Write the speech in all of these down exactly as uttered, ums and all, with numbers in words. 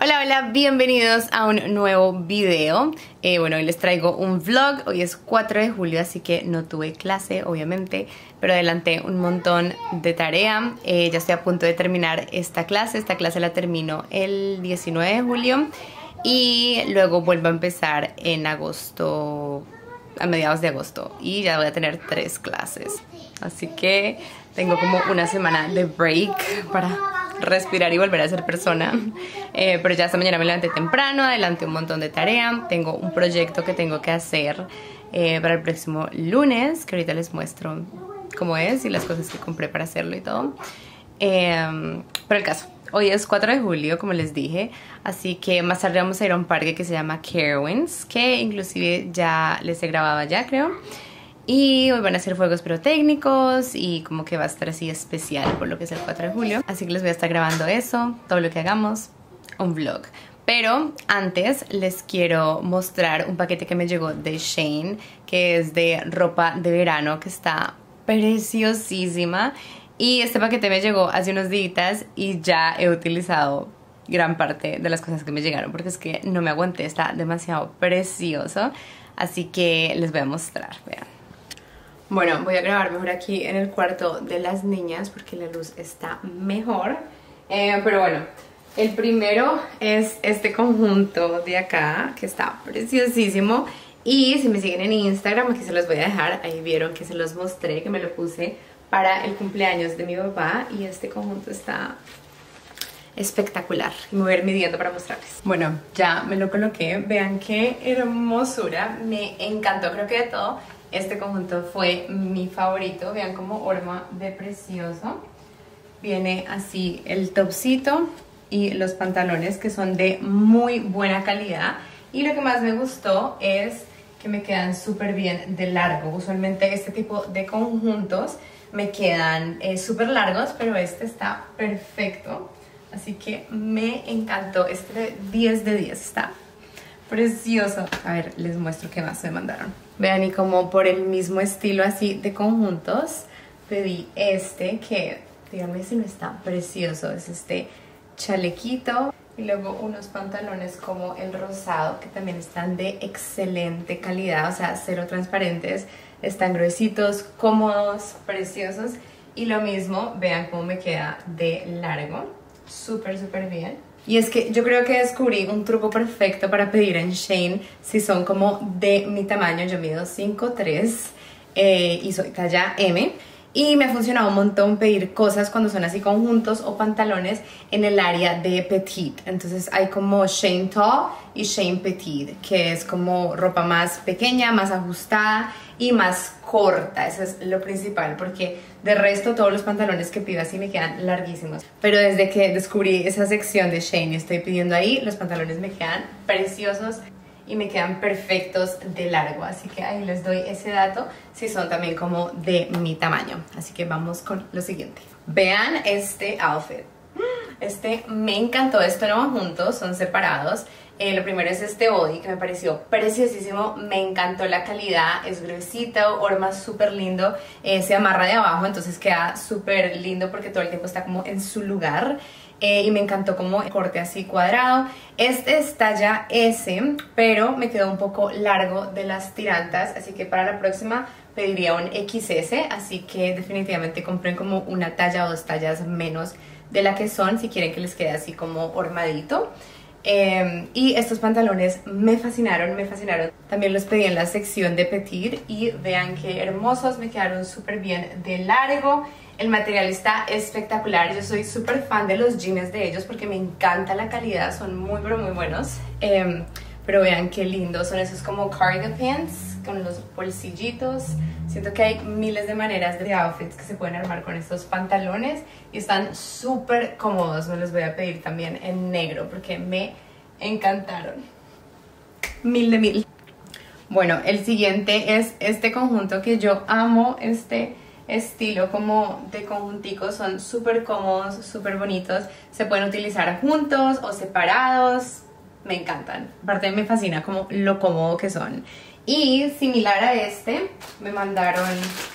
Hola, hola, bienvenidos a un nuevo video. eh, Bueno, hoy les traigo un vlog. Hoy es cuatro de julio, así que no tuve clase, obviamente, pero adelanté un montón de tarea. eh, Ya estoy a punto de terminar esta clase. Esta clase la termino el diecinueve de julio y luego vuelvo a empezar en agosto, a mediados de agosto, y ya voy a tener tres clases. Así que tengo como una semana de break para respirar y volver a ser persona. eh, Pero ya esta mañana me levanté temprano, adelanté un montón de tarea. Tengo un proyecto que tengo que hacer eh, para el próximo lunes, que ahorita les muestro cómo es y las cosas que compré para hacerlo y todo. eh, Pero el caso, hoy es cuatro de julio, como les dije, así que más tarde vamos a ir a un parque que se llama Carowinds, que inclusive ya les he grabado allá, creo. Y hoy van a hacer fuegos pirotécnicos y como que va a estar así especial por lo que es el cuatro de julio. Así que les voy a estar grabando eso, todo lo que hagamos, un vlog. Pero antes les quiero mostrar un paquete que me llegó de Shein, que es de ropa de verano, que está preciosísima. Y este paquete me llegó hace unos días y ya he utilizado gran parte de las cosas que me llegaron, porque es que no me aguanté, está demasiado precioso. Así que les voy a mostrar, vean. Bueno, voy a grabar mejor aquí en el cuarto de las niñas porque la luz está mejor. eh, Pero bueno, el primero es este conjunto de acá, que está preciosísimo. Y si me siguen en Instagram, aquí se los voy a dejar. Ahí vieron que se los mostré, que me lo puse para el cumpleaños de mi papá. Y este conjunto está espectacular. Y me voy a ir midiendo para mostrarles. Bueno, ya me lo coloqué. Vean qué hermosura. Me encantó, creo que de todo este conjunto fue mi favorito. Vean cómo horma de precioso. Viene así el topcito y los pantalones, que son de muy buena calidad. Y lo que más me gustó es que me quedan súper bien de largo. Usualmente este tipo de conjuntos me quedan eh, súper largos, pero este está perfecto. Así que me encantó. Este diez de diez, está precioso. A ver, les muestro qué más me mandaron. Vean, y como por el mismo estilo así de conjuntos, pedí este que, díganme si no está precioso. Es este chalequito y luego unos pantalones como el rosado, que también están de excelente calidad, o sea, cero transparentes. Están gruesitos, cómodos, preciosos. Y lo mismo, vean cómo me queda de largo. Súper, súper bien. Y es que yo creo que descubrí un truco perfecto para pedir en Shein si son como de mi tamaño. Yo mido cinco tres eh, y soy talla M. Y me ha funcionado un montón pedir cosas cuando son así conjuntos o pantalones en el área de petite. Entonces hay como Shein Tall y Shein Petite, que es como ropa más pequeña, más ajustada y más corta. Eso es lo principal, porque de resto todos los pantalones que pido así me quedan larguísimos. Pero desde que descubrí esa sección de Shein y estoy pidiendo ahí, los pantalones me quedan preciosos y me quedan perfectos de largo. Así que ahí les doy ese dato si son también como de mi tamaño. Así que vamos con lo siguiente. Vean este outfit. Este me encantó. Esto no van juntos, son separados. Eh, lo primero es este body, que me pareció preciosísimo. Me encantó la calidad, es gruesito, horma súper lindo. eh, Se amarra de abajo, entonces queda súper lindo porque todo el tiempo está como en su lugar. Eh, y me encantó como el corte así cuadrado. Este es talla S, pero me quedó un poco largo de las tirantas, así que para la próxima pediría un equis ese. Así que definitivamente compren como una talla o dos tallas menos de la que son, si quieren que les quede así como hormadito. Eh, y estos pantalones me fascinaron, me fascinaron. También los pedí en la sección de Petite y vean qué hermosos, me quedaron súper bien de largo. El material está espectacular. Yo soy súper fan de los jeans de ellos porque me encanta la calidad, son muy pero muy buenos. eh, Pero vean qué lindos, son esos como cargo pants con los bolsillitos. Siento que hay miles de maneras de outfits que se pueden armar con estos pantalones y están súper cómodos. Me los voy a pedir también en negro porque me encantaron. Mil de mil. Bueno, el siguiente es este conjunto que yo amo. Este estilo como de conjunticos, son súper cómodos, súper bonitos. Se pueden utilizar juntos o separados. Me encantan. Aparte me fascina como lo cómodo que son. Y similar a este, me mandaron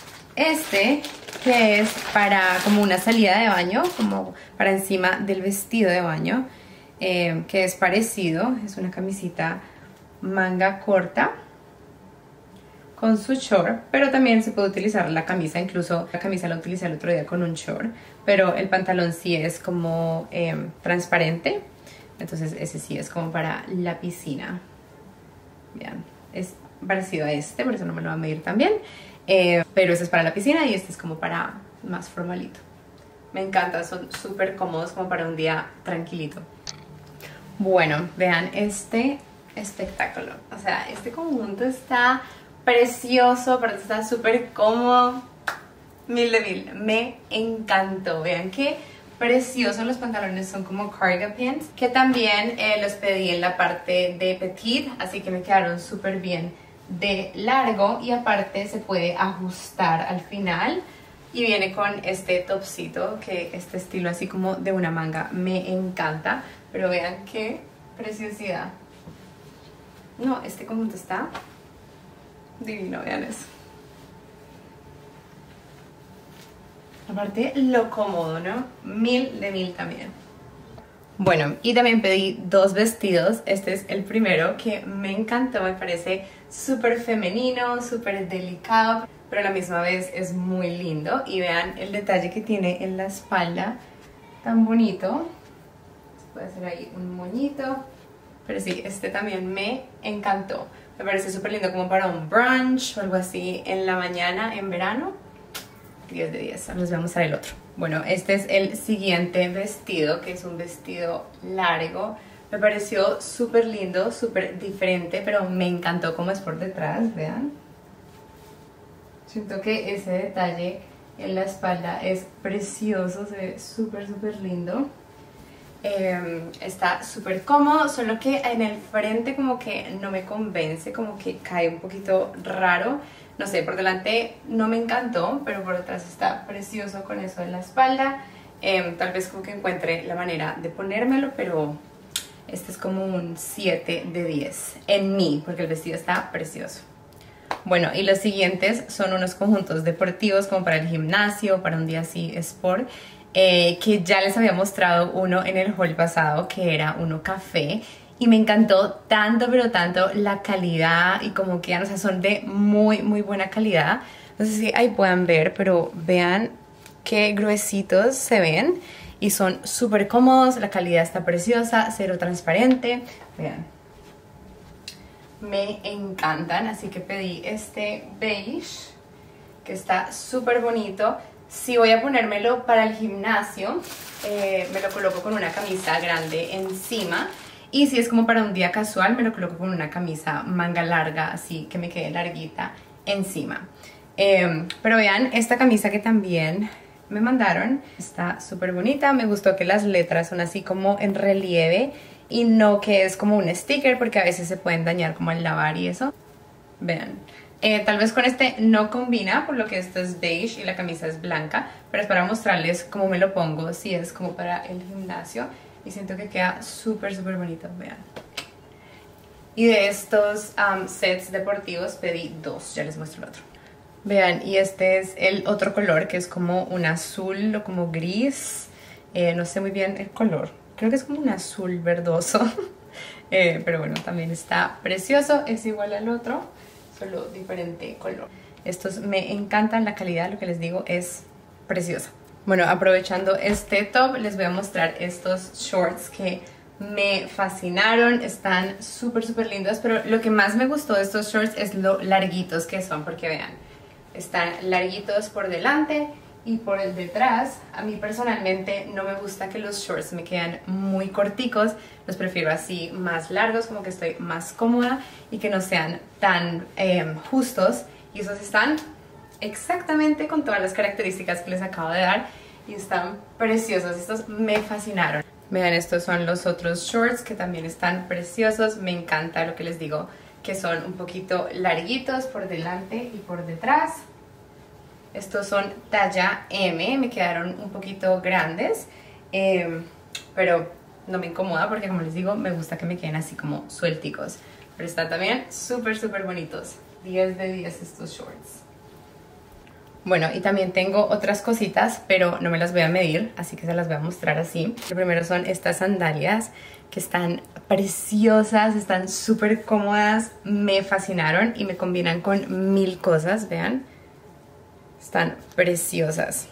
este, que es para como una salida de baño, como para encima del vestido de baño. eh, que es parecido, es una camisita manga corta con su short, pero también se puede utilizar la camisa, incluso la camisa la utilicé el otro día con un short, pero el pantalón sí es como eh, transparente, entonces ese sí es como para la piscina. Vean, es parecido a este, por eso no me lo va a medir tan bien, eh, pero este es para la piscina y este es como para más formalito. Me encanta, son súper cómodos como para un día tranquilito. Bueno, vean este espectáculo, o sea, este conjunto está precioso, pero está súper cómodo, mil de mil, me encantó. Vean qué preciosos los pantalones, son como cargo pants, que también eh, los pedí en la parte de petit, así que me quedaron súper bien de largo y aparte se puede ajustar al final y viene con este topcito, que este estilo así como de una manga me encanta, pero vean qué preciosidad. No, este conjunto está divino, vean eso. Aparte lo cómodo, ¿no? Mil de mil también. Bueno, y también pedí dos vestidos. Este es el primero que me encantó, me parece súper femenino, súper delicado, pero a la misma vez es muy lindo. Y vean el detalle que tiene en la espalda, tan bonito. Se puede hacer ahí un moñito, pero sí, este también me encantó. Me parece súper lindo como para un brunch o algo así en la mañana, en verano. diez de diez. Les voy a mostrar el otro. Bueno, este es el siguiente vestido, que es un vestido largo. Me pareció súper lindo, súper diferente, pero me encantó cómo es por detrás, vean. Siento que ese detalle en la espalda es precioso, se ve súper, súper lindo. Eh, está súper cómodo, solo que en el frente como que no me convence, como que cae un poquito raro. No sé, por delante no me encantó, pero por detrás está precioso con eso en la espalda. Eh, tal vez como que encuentre la manera de ponérmelo, pero este es como un siete de diez en mí, porque el vestido está precioso. Bueno, y los siguientes son unos conjuntos deportivos como para el gimnasio, para un día así sport. Eh, que ya les había mostrado uno en el haul pasado, que era uno café, y me encantó tanto, pero tanto la calidad y como que, o sea, son de muy, muy buena calidad. No sé si ahí puedan ver, pero vean qué gruesitos se ven y son súper cómodos, la calidad está preciosa, cero transparente, vean. Me encantan, así que pedí este beige, que está súper bonito. Si voy a ponérmelo para el gimnasio, eh, me lo coloco con una camisa grande encima. Y si es como para un día casual, me lo coloco con una camisa manga larga, así que me quede larguita encima. Eh, pero vean, esta camisa que también me mandaron está súper bonita. Me gustó que las letras son así como en relieve y no que es como un sticker, porque a veces se pueden dañar como al lavar y eso. Vean. Eh, tal vez con este no combina, por lo que esto es beige y la camisa es blanca, pero es para mostrarles cómo me lo pongo, si es como para el gimnasio, y siento que queda súper súper bonito, vean. Y de estos um, sets deportivos pedí dos, ya les muestro el otro. Vean, y este es el otro color, que es como un azul o como gris, eh, no sé muy bien el color, creo que es como un azul verdoso, eh, pero bueno, también está precioso, es igual al otro, solo diferente color. Estos me encantan, la calidad, lo que les digo, es preciosa. Bueno, aprovechando este top, les voy a mostrar estos shorts que me fascinaron. Están súper, súper lindos, pero lo que más me gustó de estos shorts es lo larguitos que son, porque vean, están larguitos por delante y por el detrás. A mí personalmente no me gusta que los shorts me quedan muy corticos, los prefiero así más largos, como que estoy más cómoda y que no sean tan eh, justos, y esos están exactamente con todas las características que les acabo de dar y están preciosos, estos me fascinaron. Vean, estos son los otros shorts que también están preciosos, me encanta lo que les digo, que son un poquito larguitos por delante y por detrás. Estos son talla eme, me quedaron un poquito grandes, eh, pero no me incomoda porque, como les digo, me gusta que me queden así como suelticos. Pero están también súper, súper bonitos. diez de diez estos shorts. Bueno, y también tengo otras cositas, pero no me las voy a medir, así que se las voy a mostrar así. Lo primero son estas sandalias que están preciosas, están súper cómodas, me fascinaron y me combinan con mil cosas, vean. Están preciosas.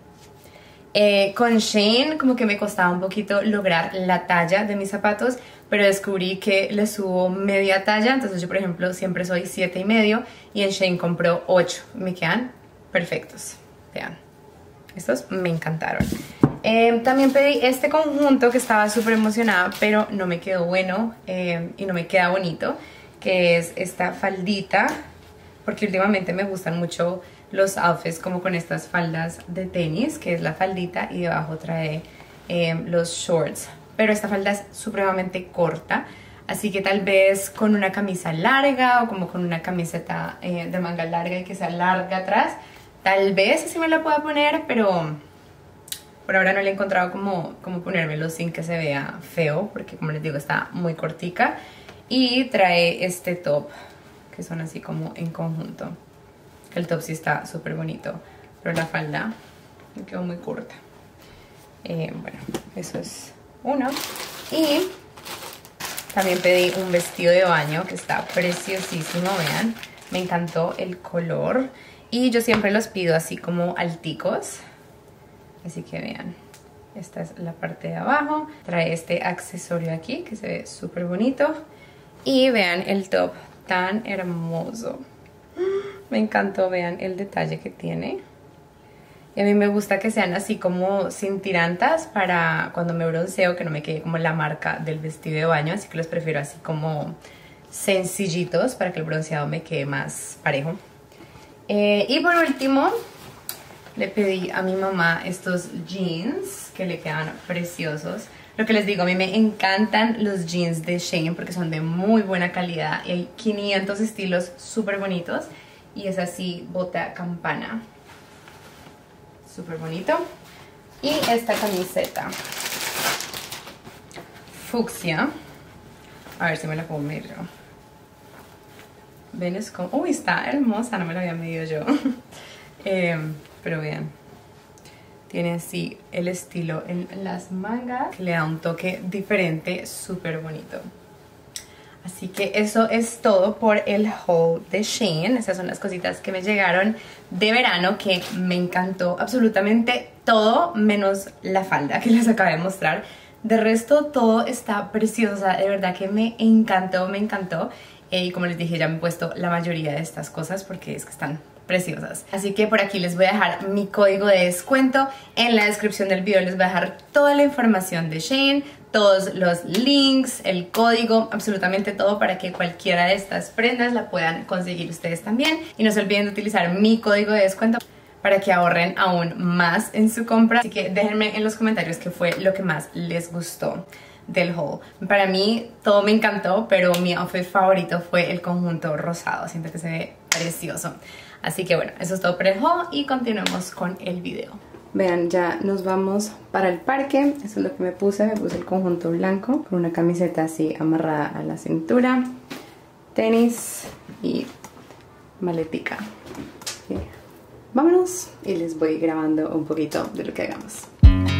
Eh, con Shein como que me costaba un poquito lograr la talla de mis zapatos, pero descubrí que le subo media talla, entonces yo por ejemplo siempre soy siete y medio y en Shein compro ocho, me quedan perfectos, vean, estos me encantaron. Eh, también pedí este conjunto que estaba súper emocionada, pero no me quedó bueno eh, y no me queda bonito, que es esta faldita, porque últimamente me gustan mucho los outfits como con estas faldas de tenis, que es la faldita y debajo trae eh, los shorts, pero esta falda es supremamente corta, así que tal vez con una camisa larga o como con una camiseta eh, de manga larga y que sea larga atrás, tal vez así me la pueda poner, pero por ahora no le he encontrado como, como ponérmelo sin que se vea feo, porque como les digo está muy cortica. Y trae este top, que son así como en conjunto. El top sí está súper bonito, pero la falda me quedó muy corta. Eh, bueno, eso es uno. Y también pedí un vestido de baño que está preciosísimo, vean. Me encantó el color. Y yo siempre los pido así como alticos. Así que vean, esta es la parte de abajo. Trae este accesorio aquí que se ve súper bonito. Y vean el top tan hermoso. Me encantó, vean el detalle que tiene. Y a mí me gusta que sean así como sin tirantas para cuando me bronceo, que no me quede como la marca del vestido de baño. Así que los prefiero así como sencillitos para que el bronceado me quede más parejo. Eh, y por último, le pedí a mi mamá estos jeans que le quedan preciosos. Lo que les digo, a mí me encantan los jeans de Shein porque son de muy buena calidad. Y hay quinientos estilos súper bonitos. Y es así, bota campana. Súper bonito. Y esta camiseta fucsia. A ver si me la puedo medir yo. Ven, es como... Uy, está hermosa, no me la había medido yo. eh, pero vean. Tiene así el estilo en las mangas, que le da un toque diferente, súper bonito. Así que eso es todo por el haul de Shein. Esas son las cositas que me llegaron de verano, que me encantó absolutamente todo, menos la falda que les acabé de mostrar. De resto todo está precioso, de verdad que me encantó, me encantó. Eh, y como les dije, ya me he puesto la mayoría de estas cosas porque es que están preciosas. Así que por aquí les voy a dejar mi código de descuento. En la descripción del video les voy a dejar toda la información de Shein, todos los links, el código, absolutamente todo para que cualquiera de estas prendas la puedan conseguir ustedes también. Y no se olviden de utilizar mi código de descuento para que ahorren aún más en su compra. Así que déjenme en los comentarios qué fue lo que más les gustó del haul. Para mí todo me encantó, pero mi outfit favorito fue el conjunto rosado. Siento que se ve precioso. Así que bueno, eso es todo por el haul y continuemos con el video. Vean, ya nos vamos para el parque. Eso es lo que me puse. Me puse el conjunto blanco con una camiseta así amarrada a la cintura, tenis y maletica. Okay. Vámonos y les voy grabando un poquito de lo que hagamos.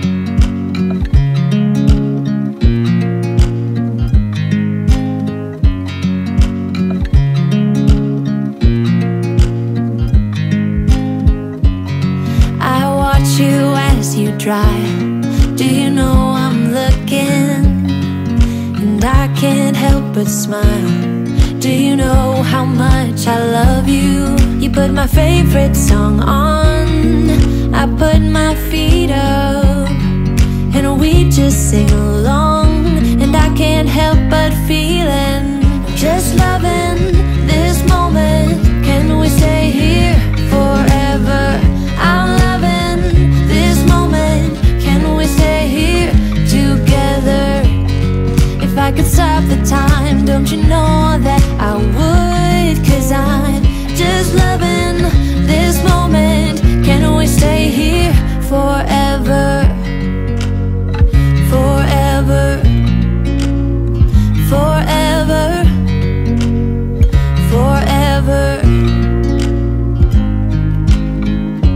Do you know I'm looking, and I can't help but smile. Do you know how much I love you? You put my favorite song on, I put my feet up, and we just sing along. And I can't help but feeling, just loving this moment. Can we stay here forever? I'm loving this moment. Can we stay here together? If I could stop the time, don't you know that I would? 'Cause I'm just loving this moment. Can we stay here forever? Forever. Forever. Forever.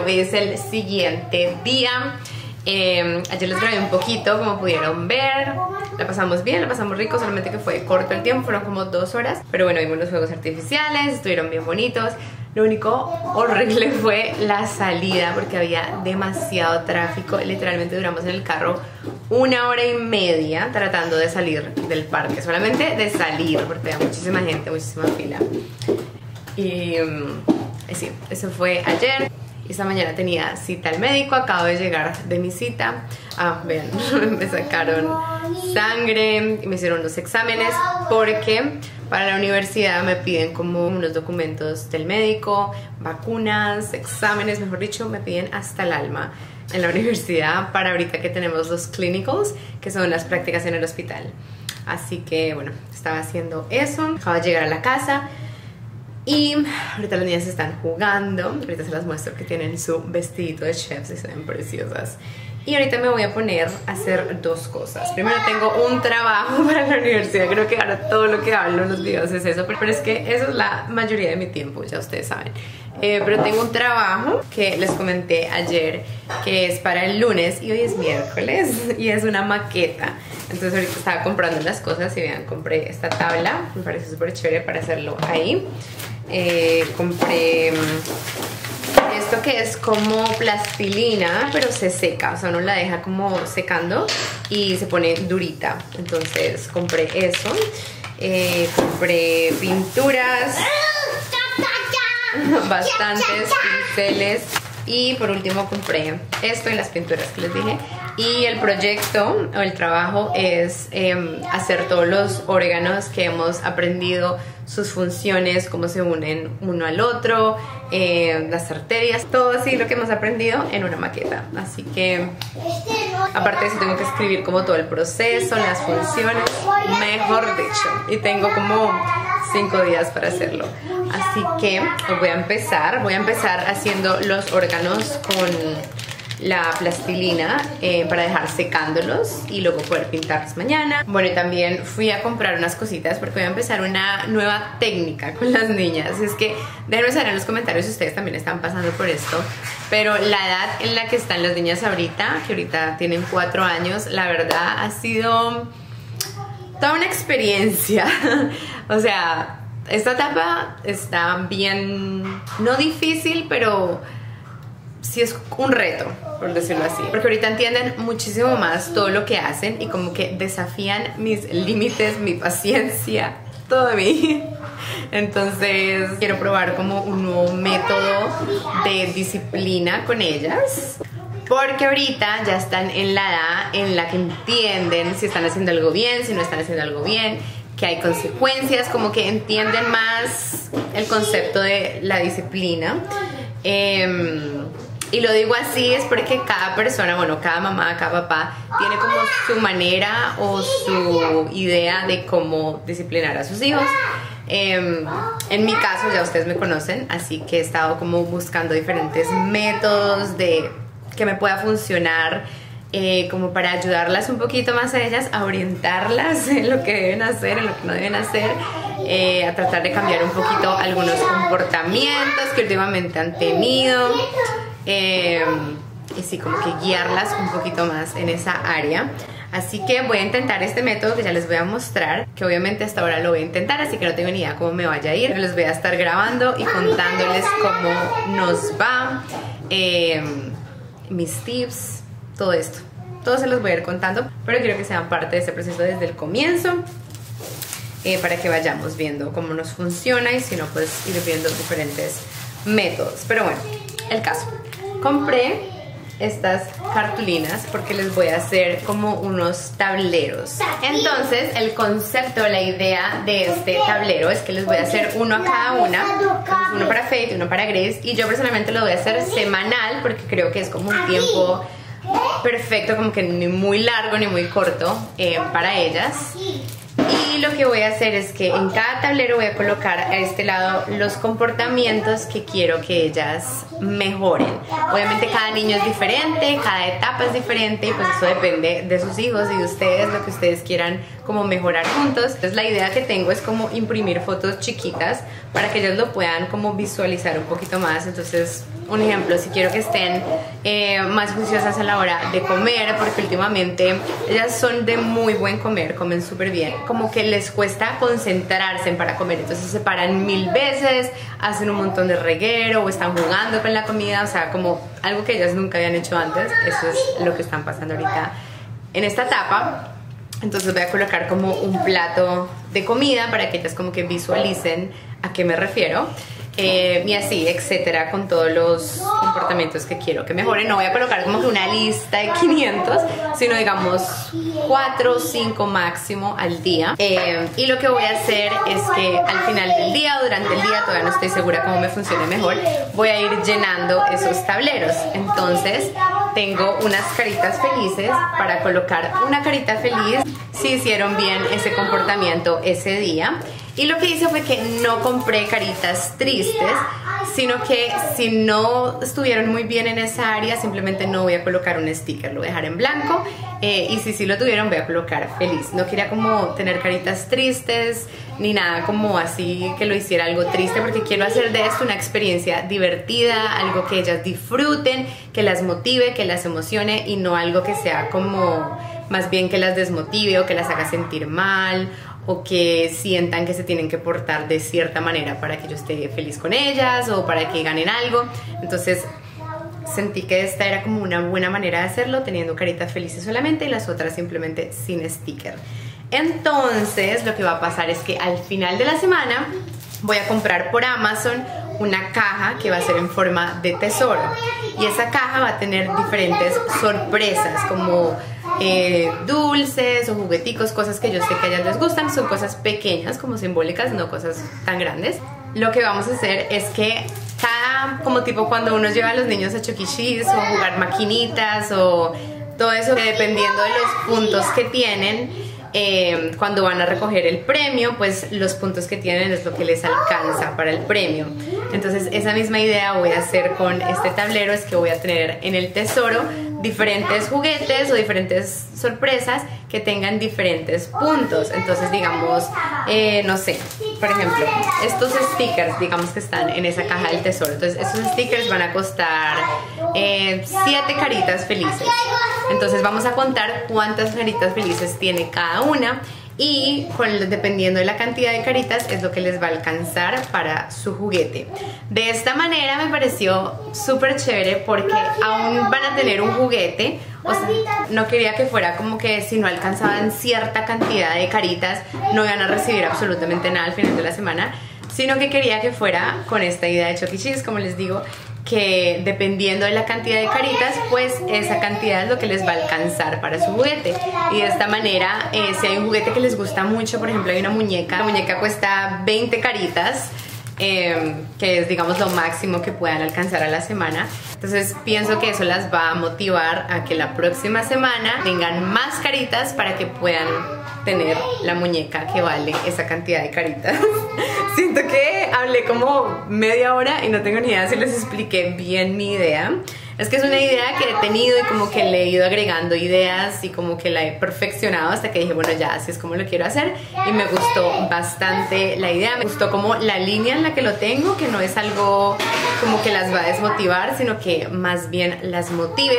bueno, hoy es el siguiente día. Eh, ayer les grabé un poquito, como pudieron ver. La pasamos bien, la pasamos rico, solamente que fue corto el tiempo, fueron como dos horas. Pero bueno, vimos los fuegos artificiales, estuvieron bien bonitos. Lo único horrible fue la salida porque había demasiado tráfico. Literalmente duramos en el carro una hora y media tratando de salir del parque. Solamente de salir, porque había muchísima gente, muchísima fila. Y eh, sí, eso fue ayer. Esta mañana tenía cita al médico, acabo de llegar de mi cita. Ah, vean, me sacaron sangre, me hicieron los exámenes porque para la universidad me piden como unos documentos del médico, vacunas, exámenes, mejor dicho, me piden hasta el alma en la universidad para ahorita que tenemos los clinicals, que son las prácticas en el hospital. Así que bueno, estaba haciendo eso, acabo de llegar a la casa. Y ahorita las niñas están jugando. Ahorita se las muestro que tienen su vestidito de chefs y se ven preciosas. Y ahorita me voy a poner a hacer dos cosas. Primero tengo un trabajo para la universidad. Creo que ahora todo lo que hablo en los videos es eso, pero es que eso es la mayoría de mi tiempo, ya ustedes saben. eh, Pero tengo un trabajo que les comenté ayer, que es para el lunes y hoy es miércoles. Y es una maqueta. Entonces ahorita estaba comprando las cosas y vean, compré esta tabla. Me parece súper chévere para hacerlo ahí. Eh, compré esto que es como plastilina, pero se seca, o sea, uno la deja como secando y se pone durita. Entonces compré eso. eh, Compré pinturas, bastantes pinceles. Y por último compré esto y las pinturas que les dije. Y el proyecto o el trabajo es eh, hacer todos los órganos que hemos aprendido, sus funciones, cómo se unen uno al otro, eh, las arterias, todo así lo que hemos aprendido en una maqueta. Así que aparte de eso tengo que escribir como todo el proceso, las funciones, mejor dicho. Y tengo como cinco días para hacerlo. Así que voy a empezar, voy a empezar haciendo los órganos con la plastilina eh, para dejar secándolos y luego poder pintarlos mañana. Bueno, y también fui a comprar unas cositas porque voy a empezar una nueva técnica con las niñas. Es que déjenme saber en los comentarios si ustedes también están pasando por esto. Pero la edad en la que están las niñas ahorita, que ahorita tienen cuatro años, la verdad ha sido toda una experiencia. O sea, esta etapa está bien, no difícil, pero sí es un reto, por decirlo así. Porque ahorita entienden muchísimo más todo lo que hacen y como que desafían mis límites, mi paciencia, todo de mí. Entonces quiero probar como un nuevo método de disciplina con ellas. Porque ahorita ya están en la edad en la que entienden si están haciendo algo bien, si no están haciendo algo bien, que hay consecuencias, como que entienden más el concepto de la disciplina. Eh, y lo digo así es porque cada persona, bueno, cada mamá, cada papá tiene como su manera o su idea de cómo disciplinar a sus hijos. Eh, en mi caso ya ustedes me conocen, así que he estado como buscando diferentes métodos de que me pueda funcionar, eh, como para ayudarlas un poquito más a ellas, a orientarlas en lo que deben hacer, en lo que no deben hacer, eh, a tratar de cambiar un poquito algunos comportamientos que últimamente han tenido, eh, y sí, como que guiarlas un poquito más en esa área. Así que voy a intentar este método que ya les voy a mostrar, que obviamente hasta ahora lo voy a intentar, así que no tengo ni idea cómo me vaya a ir. Les voy a estar grabando y contándoles cómo nos va, eh, mis tips, todo esto. Todo se los voy a ir contando, pero quiero que sean parte de este proceso desde el comienzo, eh, para que vayamos viendo cómo nos funciona y si no, pues ir viendo diferentes métodos. Pero bueno, el caso. Compré estas cartulinas porque les voy a hacer como unos tableros. Entonces el concepto, la idea de este tablero es que les voy a hacer uno a cada una. Entonces, uno para Faith y uno para Grace. Y yo personalmente lo voy a hacer semanal porque creo que es como un tiempo perfecto, como que ni muy largo ni muy corto, eh, para ellas. Y lo que voy a hacer es que en cada tablero voy a colocar a este lado los comportamientos que quiero que ellas mejoren. Obviamente cada niño es diferente, cada etapa es diferente y pues eso depende de sus hijos y de ustedes, lo que ustedes quieran como mejorar juntos. Entonces la idea que tengo es como imprimir fotos chiquitas para que ellos lo puedan como visualizar un poquito más. Entonces, un ejemplo, si quiero que estén eh, más juiciosas a la hora de comer, porque últimamente ellas son de muy buen comer, comen súper bien, como que les cuesta concentrarse para comer, entonces se paran mil veces, hacen un montón de reguero o están jugando con la comida, o sea, como algo que ellas nunca habían hecho antes. Eso es lo que están pasando ahorita en esta etapa. Entonces voy a colocar como un plato de comida para que ellas como que visualicen a qué me refiero. Eh, y así, etcétera, con todos los comportamientos que quiero que mejoren. No voy a colocar como que una lista de quinientos, sino digamos cuatro o cinco máximo al día. Eh, y lo que voy a hacer es que al final del día o durante el día, todavía no estoy segura cómo me funcione mejor, voy a ir llenando esos tableros. Entonces tengo unas caritas felices para colocar una carita feliz si hicieron bien ese comportamiento ese día. Y lo que hice fue que no compré caritas tristes, sino que si no estuvieron muy bien en esa área, simplemente no voy a colocar un sticker, lo voy a dejar en blanco. Eh, y si sí lo tuvieron, voy a colocar feliz. No quería como tener caritas tristes ni nada como así que lo hiciera algo triste, porque quiero hacer de esto una experiencia divertida, algo que ellas disfruten, que las motive, que las emocione, y no algo que sea como más bien que las desmotive o que las haga sentir mal, o que sientan que se tienen que portar de cierta manera para que yo esté feliz con ellas o para que ganen algo. Entonces sentí que esta era como una buena manera de hacerlo, teniendo caritas felices solamente y las otras simplemente sin sticker. Entonces lo que va a pasar es que al final de la semana voy a comprar por Amazon una caja que va a ser en forma de tesoro, y esa caja va a tener diferentes sorpresas como eh, dulces o jugueticos, cosas que yo sé que a ellas les gustan. Son cosas pequeñas, como simbólicas, no cosas tan grandes. Lo que vamos a hacer es que cada, como tipo cuando uno lleva a los niños a Chuck E. Cheese o jugar maquinitas o todo eso, que dependiendo de los puntos que tienen, Eh, cuando van a recoger el premio, pues los puntos que tienen es lo que les alcanza para el premio. Entonces esa misma idea voy a hacer con este tablero, es que voy a tener en el tesoro diferentes juguetes o diferentes sorpresas que tengan diferentes puntos. Entonces digamos, eh, no sé, por ejemplo, estos stickers, digamos que están en esa caja del tesoro. Entonces estos stickers van a costar eh, siete caritas felices. Entonces vamos a contar cuántas caritas felices tiene cada una, y con, dependiendo de la cantidad de caritas es lo que les va a alcanzar para su juguete. De esta manera me pareció súper chévere porque aún van a tener un juguete. O sea, no quería que fuera como que si no alcanzaban cierta cantidad de caritas no iban a recibir absolutamente nada al final de la semana, sino que quería que fuera con esta idea de Chuck E. Cheese, como les digo, que dependiendo de la cantidad de caritas, pues esa cantidad es lo que les va a alcanzar para su juguete. Y de esta manera, eh, si hay un juguete que les gusta mucho, por ejemplo hay una muñeca, la muñeca cuesta veinte caritas, eh, que es digamos lo máximo que puedan alcanzar a la semana. Entonces pienso que eso las va a motivar a que la próxima semana tengan más caritas para que puedan tener la muñeca que vale esa cantidad de caritas. Siento que hablé como media hora y no tengo ni idea si les expliqué bien mi idea. Es que es una idea que he tenido y como que le he ido agregando ideas y como que la he perfeccionado hasta que dije, bueno, ya así es como lo quiero hacer, y me gustó bastante la idea. Me gustó como la línea en la que lo tengo, que no es algo como que las va a desmotivar, sino que más bien las motive.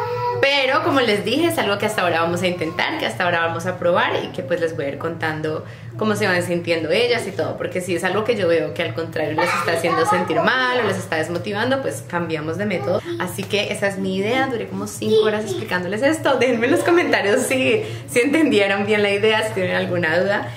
Pero como les dije, es algo que hasta ahora vamos a intentar, que hasta ahora vamos a probar, y que pues les voy a ir contando cómo se van sintiendo ellas y todo, porque si es algo que yo veo que al contrario les está haciendo sentir mal o les está desmotivando, pues cambiamos de método. Así que esa es mi idea. Duré como cinco horas explicándoles esto. Déjenme en los comentarios si, si entendieron bien la idea, si tienen alguna duda,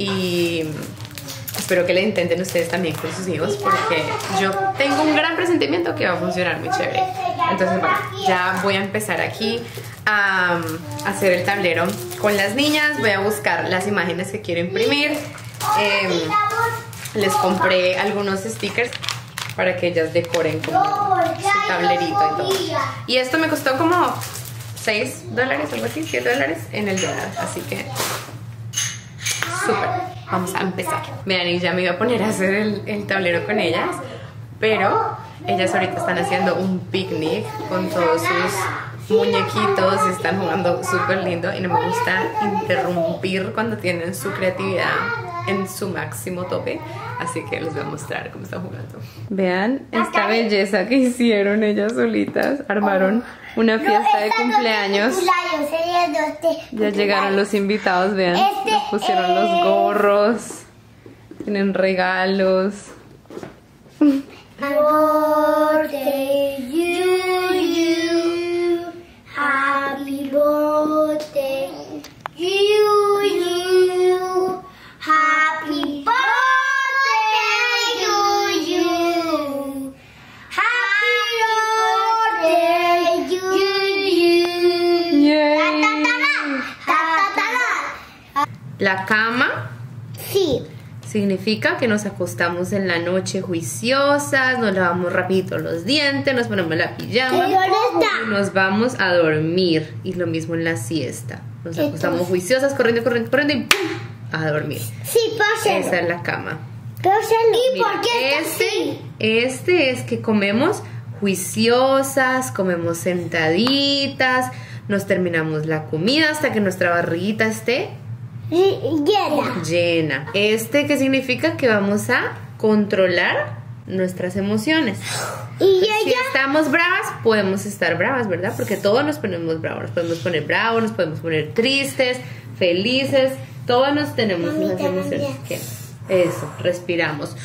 y espero que la intenten ustedes también con sus hijos, porque yo tengo un gran presentimiento que va a funcionar muy chévere. Entonces bueno, ya voy a empezar aquí a hacer el tablero con las niñas. Voy a buscar las imágenes que quiero imprimir. eh, Les compré algunos stickers para que ellas decoren como su tablerito y todo. Y esto me costó como seis dólares, algo así, siete dólares en el dólar. Así que súper. Vamos a empezar. Vean, y ya me iba a poner a hacer el, el tablero con ellas, pero ellas ahorita están haciendo un picnic con todos sus muñequitos y están jugando súper lindo y no me gusta interrumpir cuando tienen su creatividad en su máximo tope, así que les voy a mostrar cómo están jugando. Vean esta belleza que hicieron ellas solitas, armaron una fiesta de cumpleaños. Ya llegaron los invitados, vean, les pusieron los gorros, tienen regalos. Birthday you, you. Happy birthday you, you. Happy birthday you, you. Happy birthday you, you. Yay. Ta, ta, ta, ta. La cama Sí. significa que nos acostamos en la noche juiciosas, nos lavamos rapidito los dientes, nos ponemos la pijama ¿Dónde está? y nos vamos a dormir. Y lo mismo en la siesta. Nos acostamos juiciosas, corriendo, corriendo, corriendo y ¡pum! A dormir. Sí, pásalo. Esa es la cama. Pásalo. ¿Y Mira, por qué está este, así? este es que comemos juiciosas, comemos sentaditas, nos terminamos la comida hasta que nuestra barriguita esté Llena. llena. Este que significa que vamos a controlar nuestras emociones. Y Si ella. estamos bravas, podemos estar bravas, ¿verdad? Porque todos nos ponemos bravos. Nos podemos poner bravos, nos podemos poner tristes, felices. Todos nos tenemos Mami, esas también. emociones. ¿Qué? Eso, respiramos.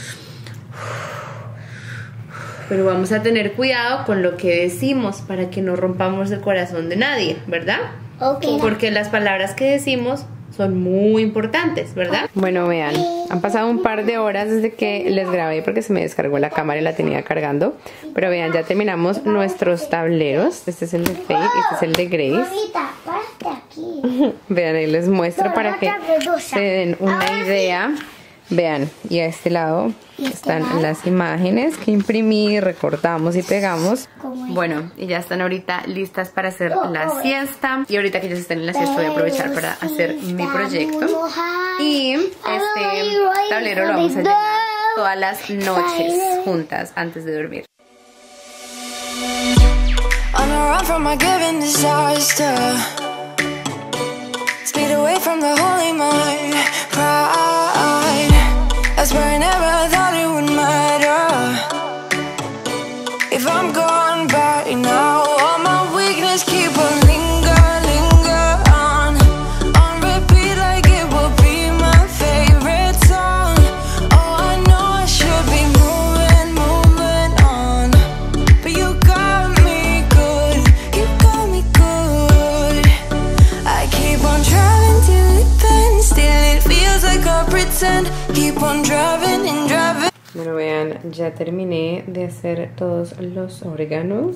Pero vamos a tener cuidado con lo que decimos para que no rompamos el corazón de nadie, ¿verdad? Ok. Porque las palabras que decimos son muy importantes, ¿verdad? Bueno, vean, han pasado un par de horas desde que les grabé porque se me descargó la cámara y la tenía cargando. Pero vean, ya terminamos nuestros tableros. Este es el de Faith, este es el de Grace. Mamita, párate aquí. Vean, ahí les muestro para que se den una idea. Vean, y a este lado están las imágenes que imprimí, recortamos y pegamos. Bueno, y ya están ahorita listas para hacer la siesta. Y ahorita que ellos están en la siesta voy a aprovechar para hacer mi proyecto. Y este tablero lo vamos a llenar todas las noches juntas antes de dormir. On a run from my given disaster, speed away from the holy mind, pride. That's where I never thought it would matter. If I'm gone by now, all my weakness keep on linger, linger on, on repeat like it will be my favorite song. Oh, I know I should be moving, moving on, but you got me good, you got me good. I keep on driving till it bends, still it feels like I pretend. Keep on driving and driving. Bueno, vean, ya terminé de hacer todos los órganos.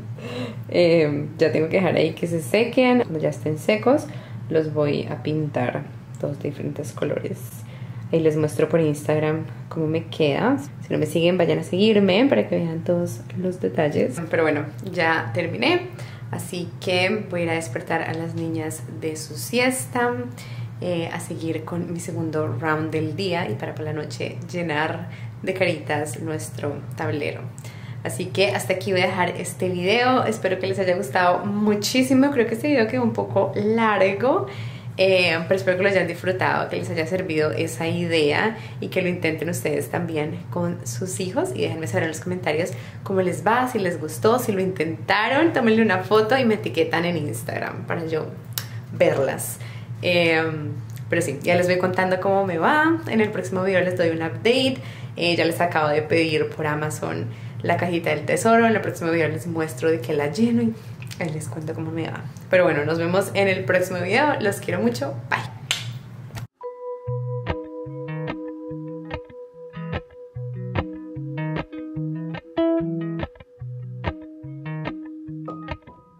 eh, ya tengo que dejar ahí que se sequen. Cuando ya estén secos, los voy a pintar todos de diferentes colores. Ahí les muestro por Instagram cómo me queda. Si no me siguen, vayan a seguirme para que vean todos los detalles. Pero bueno, ya terminé. Así que voy a ir a despertar a las niñas de su siesta. Eh, a seguir con mi segundo round del día y para por la noche llenar de caritas nuestro tablero. Así que hasta aquí voy a dejar este video. Espero que les haya gustado muchísimo. Creo que este video quedó un poco largo, eh, pero espero que lo hayan disfrutado, que les haya servido esa idea y que lo intenten ustedes también con sus hijos. Y déjenme saber en los comentarios cómo les va, si les gustó, si lo intentaron. Tómenle una foto y me etiquetan en Instagram para yo verlas. Eh, pero sí, ya les voy contando cómo me va. En el próximo video les doy un update. eh, Ya les acabo de pedir por Amazon la cajita del tesoro. En el próximo video les muestro de que la lleno y ahí les cuento cómo me va. Pero bueno, nos vemos en el próximo video. Los quiero mucho, bye.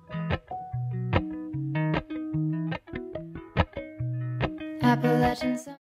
Appalachian sun.